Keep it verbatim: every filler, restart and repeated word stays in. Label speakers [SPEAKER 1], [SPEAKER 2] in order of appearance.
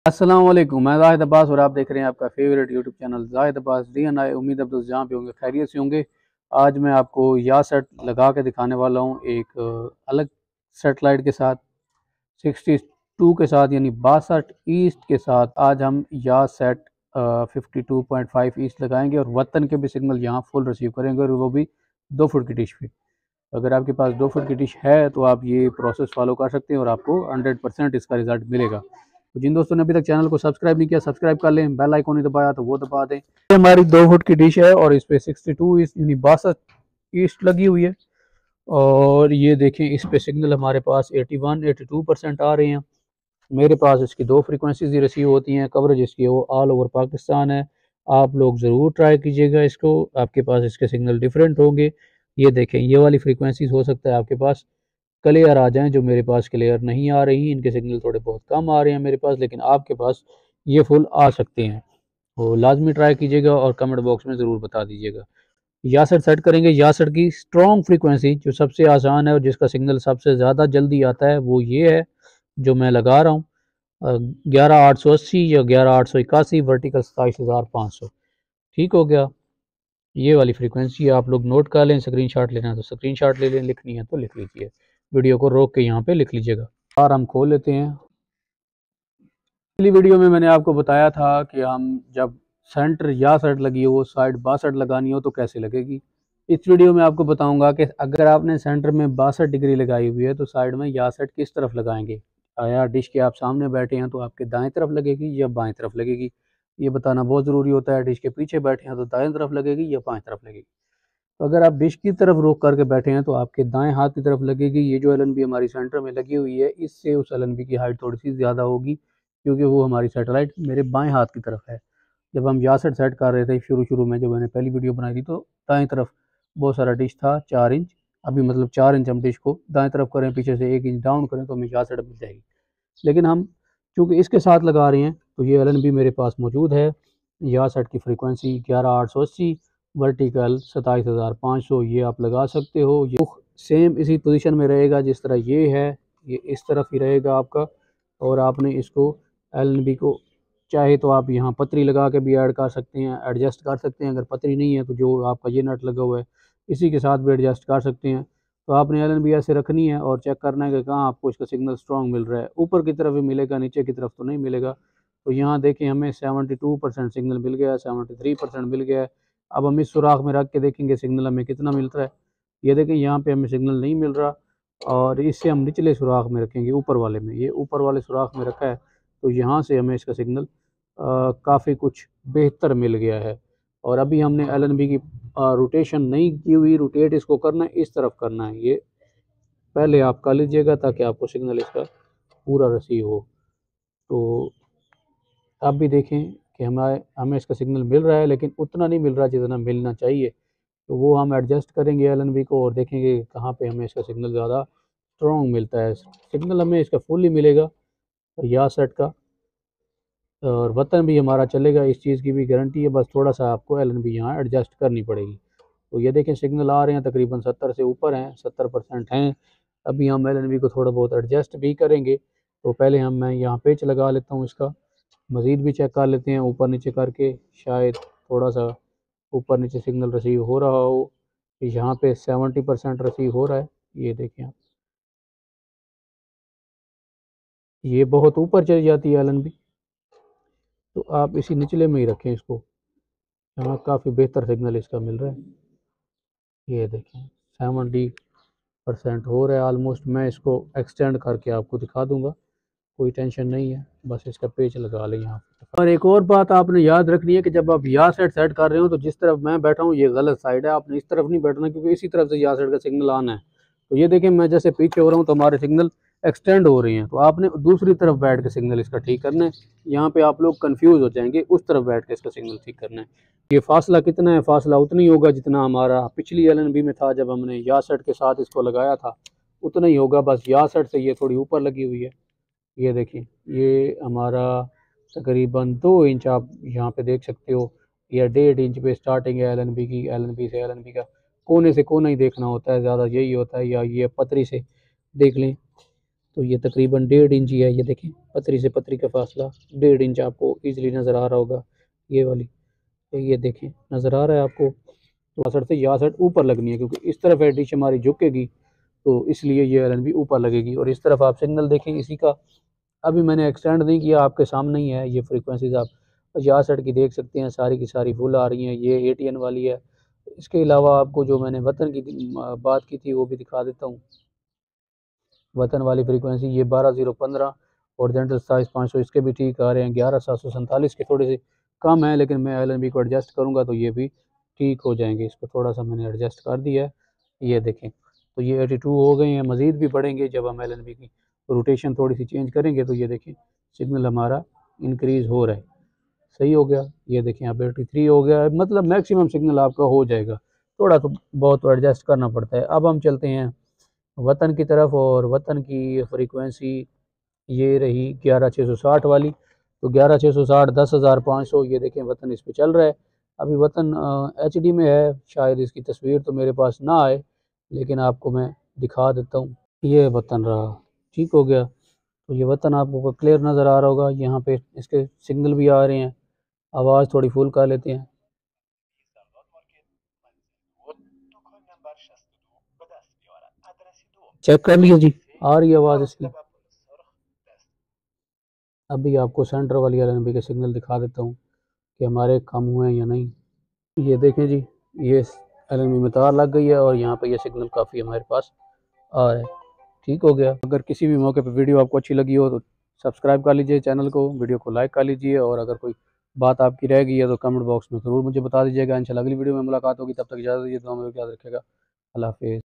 [SPEAKER 1] अस्सलाम वालेकुम, मैं जाहिद अब्बास और आप देख रहे हैं आपका favourite YouTube channel Zahid Abbas D N I. उम्मीद अब जहाँ पे होंगे खैरियत से होंगे। आज मैं आपको या सेट लगा के दिखाने वाला हूँ एक अ, अलग सेटेलाइट के साथ सिक्सटी टू के साथ यानी बासठ ईस्ट के साथ। आज हम या set fifty two point five east लगाएंगे और वतन के भी सिग्नल यहाँ फुल रिसीव करेंगे और वो भी दो फुट की डिश पे। अगर आपके पास दो फुट की डिश है तो आप ये प्रोसेस फॉलो कर सकते हैं और आपको हंड्रेड परसेंट इसका रिजल्ट मिलेगा। तो जिन दोस्तों ने अभी तक चैनल को सब्सक्राइब नहीं किया सब्सक्राइब कर लें, बेल आइकॉन नहीं दबाया तो वो दबा दें। ये हमारी दो फुट की डिश है और इस पे सिक्सटी टू ईस्ट यानी बासठ ईस्ट लगी हुई है। और ये देखें इस पे सिग्नल हमारे पास इक्यासी बयासी परसेंट आ रहे हैं। मेरे पास इसकी दो फ्रीक्वेंसीज ही रिसीव होती हैं। कवरेज इसकी वो ऑल ओवर पाकिस्तान है। आप लोग ज़रूर ट्राई कीजिएगा इसको, आपके पास इसके सिग्नल डिफरेंट होंगे। ये देखें ये वाली फ्रीक्वेंसीज हो सकता है आपके पास क्लियर आ जाएं, जो मेरे पास क्लियर नहीं आ रही। इनके सिग्नल थोड़े बहुत कम आ रहे हैं मेरे पास, लेकिन आपके पास ये फुल आ सकते हैं। तो लाजमी ट्राई कीजिएगा और कमेंट बॉक्स में ज़रूर बता दीजिएगा। यासठ सेट करेंगे। यासठ की स्ट्रॉन्ग फ्रीक्वेंसी जो सबसे आसान है और जिसका सिग्नल सबसे ज़्यादा जल्दी आता है वो ये है जो मैं लगा रहा हूँ, ग्यारह आठ सौ अस्सी या ग्यारह आठ सौ इक्यासी वर्टिकल सताईस हज़ार पाँच सौ। ठीक हो गया। ये वाली फ्रीक्वेंसी आप लोग नोट कर लें। स्क्रीनशॉट लेना है तो स्क्रीनशॉट ले लें, लिखनी है तो लिख लीजिए। वीडियो को रोक के यहाँ पे लिख लीजिएगा। और हम खोल लेते हैं। पिछली वीडियो में मैंने आपको बताया था कि हम जब सेंटर या सेट लगी हो साइड बासठ लगानी हो तो कैसे लगेगी। इस वीडियो में आपको बताऊंगा कि अगर आपने सेंटर में बासठ डिग्री लगाई हुई है तो साइड में या सेट किस तरफ लगाएंगे। आया डिश के आप सामने बैठे हैं तो आपके दाएं तरफ लगेगी या बाएं तरफ लगेगी, ये बताना बहुत ज़रूरी होता है। डिश के पीछे बैठे हैं तो दाएं तरफ लगेगी या बाएं तरफ लगेगी। तो अगर आप डिश की तरफ रुख करके बैठे हैं तो आपके दाएं हाथ की तरफ लगेगी। ये जो एल एन बी हमारी सेंटर में लगी हुई है इससे उस एल एन बी की हाइट थोड़ी सी ज़्यादा होगी क्योंकि वो हमारी सैटेलाइट मेरे बाएं हाथ की तरफ है। जब हम यासठ सेट कर रहे थे शुरू शुरू में, जब मैंने पहली वीडियो बनाई थी, तो दाएं तरफ बहुत सारा डिश था चार इंच। अभी मतलब चार इंच हम डिश को दाएं तरफ करें, पीछे से एक इंच डाउन करें तो हमें यासठ मिल जाएगी। लेकिन हम चूँकि इसके साथ लगा रहे हैं तो ये एल एन बी मेरे पास मौजूद है। यासठ की फ्रिक्वेंसी ग्यारह आठ सौ अस्सी, वर्टिकल सताईस हज़ार पाँच सौ, ये आप लगा सकते हो। ये सेम इसी पोजीशन में रहेगा जिस तरह ये है, ये इस तरफ ही रहेगा आपका। और आपने इसको एल एन बी को चाहे तो आप यहाँ पतरी लगा के भी ऐड कर सकते हैं, एडजस्ट कर सकते हैं। अगर पतरी नहीं है तो जो आपका ये नट लगा हुआ है इसी के साथ भी एडजस्ट कर सकते हैं। तो आपने एल एन बी ऐसे रखनी है और चेक करना है कि कहाँ आपको इसका सिग्नल स्ट्रॉन्ग मिल रहा है। ऊपर की तरफ भी मिलेगा, नीचे की तरफ तो नहीं मिलेगा। तो यहाँ देखें हमें सेवेंटी टू परसेंट सिग्नल मिल गया है, सेवेंटी थ्री परसेंट मिल गया है। अब हम इस सुराख में रख के देखेंगे सिग्नल हमें कितना मिल रहा है। ये देखें यहाँ पे हमें सिग्नल नहीं मिल रहा और इससे हम निचले सुराख में रखेंगे, ऊपर वाले में। ये ऊपर वाले सुराख में रखा है तो यहाँ से हमें इसका सिग्नल काफ़ी कुछ बेहतर मिल गया है। और अभी हमने एल एन बी की रोटेशन नहीं की हुई, रोटेट इसको करना है, इस तरफ करना है। ये पहले आप कर लीजिएगा ताकि आपको सिग्नल इसका पूरा रिसीव हो। तो आप भी देखें कि हमारे हमें इसका सिग्नल मिल रहा है लेकिन उतना नहीं मिल रहा जितना मिलना चाहिए। तो वो हम एडजस्ट करेंगे एल एन बी को और देखेंगे कहाँ पे हमें इसका सिग्नल ज़्यादा स्ट्रॉन्ग मिलता है। सिग्नल हमें इसका फुल ही मिलेगा या सेट का, और वतन भी हमारा चलेगा, इस चीज़ की भी गारंटी है। बस थोड़ा सा आपको एल एन बी यहाँ एडजस्ट करनी पड़ेगी। तो ये देखें सिग्नल आ रहे हैं तकरीबन सत्तर से ऊपर हैं, सत्तर परसेंट हैं। अभी हम एल एन बी को थोड़ा बहुत एडजस्ट भी करेंगे। तो पहले हम मैं यहाँ पेच लगा लेता हूँ इसका, मज़ीद भी चेक कर लेते हैं ऊपर नीचे करके, शायद थोड़ा सा ऊपर नीचे सिग्नल रिसीव हो रहा हो। यहाँ पे सेवेंटी परसेंट रिसीव हो रहा है। ये देखें आप, ये बहुत ऊपर चली जाती है एल एन बी, तो आप इसी निचले में ही रखें इसको। यहाँ काफ़ी बेहतर सिग्नल इसका मिल रहा है। ये देखें सेवेंटी परसेंट हो रहा है ऑलमोस्ट। मैं इसको एक्सटेंड करके आपको दिखा दूंगा, कोई टेंशन नहीं है। बस इसका पेच लगा लें यहाँ पे। और एक और बात आपने याद रखनी है कि जब आप या सेट सेट कर रहे हो तो जिस तरफ मैं बैठा हूँ ये गलत साइड है, आपने इस तरफ नहीं बैठना क्योंकि इसी तरफ से या सेट का सिग्नल आना है। तो ये देखें मैं जैसे पीछे हो रहा हूँ तो हमारे सिग्नल एक्सटेंड हो रही हैं, तो आपने दूसरी तरफ बैठ के सिग्नल इसका ठीक करना है। यहाँ पे आप लोग कंफ्यूज हो जाएंगे, उस तरफ बैठ के इसका सिग्नल ठीक करना है। ये फासला कितना है, फासला उतना ही होगा जितना हमारा पिछली एल एन बी में था जब हमने या सेट के साथ इसको लगाया था, उतना ही होगा। बस या सेट से ये थोड़ी ऊपर लगी हुई है। ये देखिए ये हमारा तकरीबन दो इंच आप यहाँ पे देख सकते हो, या डेढ़ इंच पे स्टार्टिंग है एल एन बी की। एल एन बी से एल एन बी का कोने से कोना ही देखना होता है, ज़्यादा यही होता है, या ये पतरी से देख लें। तो ये तकरीबन डेढ़ इंच ही है। ये देखें पतरी से पतरी का फासला डेढ़ इंच आपको ईजिली नज़र आ रहा होगा। ये वाली ये देखें नज़र आ रहा है आपको। तो असर से यह असर ऊपर लगनी है क्योंकि इस तरफ है डिश हमारी झुकेगी, तो इसलिए ये एल एन बी ऊपर लगेगी। और इस तरफ आप सिग्नल देखें इसी का, अभी मैंने एक्सटेंड नहीं किया, आपके सामने ही है। ये फ्रीक्वेंसीज आप यहाँ सेट की देख सकते हैं, सारी की सारी फुल आ रही हैं। ये ए टी एन वाली है। इसके अलावा आपको जो मैंने वतन की बात की थी वो भी दिखा देता हूँ। वतन वाली फ्रीक्वेंसी ये बारह ज़ीरो पंद्रह और जेंटल साइज पाँच सौ, इसके भी ठीक आ रहे हैं। ग्यारह सात सौ सैंतालीस के थोड़े से कम है, लेकिन मैं एल एन बी को एडजस्ट करूँगा तो ये भी ठीक हो जाएंगे। इसको थोड़ा सा मैंने एडजस्ट कर दिया है। ये देखें तो ये एटी टू हो गए हैं, मज़ीद भी बढ़ेंगे जब हम एल एन बी की रोटेशन थोड़ी सी चेंज करेंगे। तो ये देखें सिग्नल हमारा इंक्रीज़ हो रहा है, सही हो गया। ये देखें अब एटी थ्री हो गया है, मतलब मैक्सिमम सिग्नल आपका हो जाएगा। थोड़ा तो बहुत तो एडजस्ट करना पड़ता है। अब हम चलते हैं वतन की तरफ, और वतन की फ्रीक्वेंसी ये रही ग्यारह छः सौ साठ वाली। तो ग्यारह छः सौ साठ दस हज़ार पाँच सौ, ये देखें वतन इस पर चल रहा है। अभी वतन एच डी में है, शायद इसकी तस्वीर तो मेरे पास ना आए, लेकिन आपको मैं दिखा देता हूँ। ये वतन रहा, ठीक हो गया। तो ये वतन आपको क्लियर नज़र आ रहा होगा। यहाँ पे इसके सिग्नल भी आ रहे हैं। आवाज़ थोड़ी फुल कर लेते हैं। चेक कर लिया जी, आ रही है आवाज़ इसकी। अभी आपको सेंटर वाली एल एन बी के सिग्नल दिखा देता हूँ कि हमारे कम हुए हैं या नहीं। ये देखें जी, ये एल एन बी में तार लग गई है और यहाँ पे ये सिग्नल काफ़ी हमारे पास आ रहा है, ठीक हो गया। अगर किसी भी मौके पे वीडियो आपको अच्छी लगी हो तो सब्सक्राइब कर लीजिए चैनल को, वीडियो को लाइक कर लीजिए, और अगर कोई बात आपकी रह गई है तो कमेंट बॉक्स में ज़रूर मुझे बता दीजिएगा। इंशाल्लाह अगली वीडियो में मुलाकात होगी, तब तक इजाज़त दीजिए, दुआ में याद रखेगा। अल्लाह हाफ़िज़।